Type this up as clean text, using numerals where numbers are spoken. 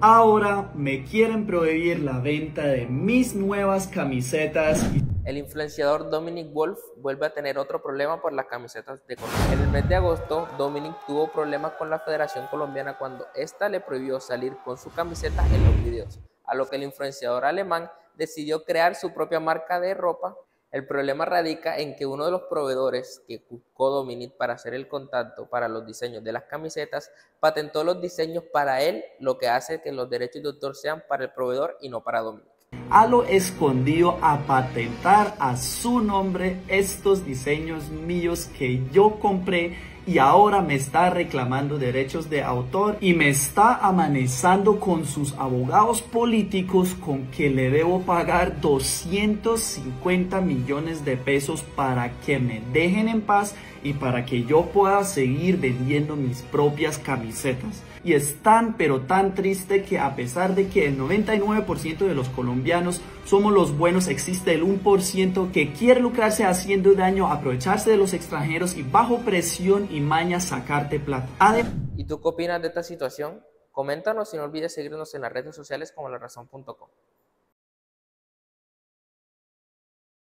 ahora me quieren prohibir la venta de mis nuevas camisetas. El influenciador Dominic Wolf vuelve a tener otro problema por las camisetas de Colombia. En el mes de agosto, Dominic tuvo problemas con la Federación Colombiana cuando ésta le prohibió salir con su camiseta en los videos, a lo que el influenciador alemán decidió crear su propia marca de ropa. El problema radica en que uno de los proveedores que buscó Dominic para hacer el contacto para los diseños de las camisetas patentó los diseños para él, lo que hace que los derechos de autor sean para el proveedor y no para Dominic. A lo escondido a patentar a su nombre estos diseños míos que yo compré y ahora me está reclamando derechos de autor y me está amenazando con sus abogados políticos con que le debo pagar 250 millones de pesos para que me dejen en paz y para que yo pueda seguir vendiendo mis propias camisetas. Y es tan pero tan triste que a pesar de que el 99% de los colombianos somos los buenos, existe el 1% que quiere lucrarse haciendo daño, aprovecharse de los extranjeros y bajo presión y maña sacarte plata. ¿Y tú qué opinas de esta situación? Coméntanos y no olvides seguirnos en las redes sociales como larazón.com.